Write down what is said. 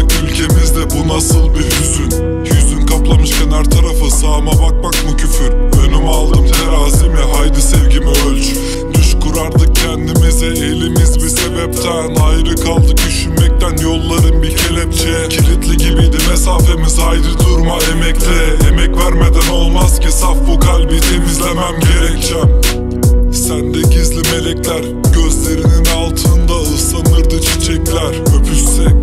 ülkemizde bu nasıl bir hüzün. Yüzün kaplamışken her tarafı, sağıma bakmak mı küfür? Önüme aldım terazimi, haydi sevgimi ölç. Düş kurardık kendimize, elimiz bir sebepten ayrı kaldık, üşünmekten yolların bir kelepçe. Kilitli gibiydi mesafemiz, haydi durma emekle. Emek vermeden olmaz ki, saf bu kalbi temizlemem gerekçem. Sende gizli melekler, gözlerinin altında ıslanırdı çiçekler. Öpüşsek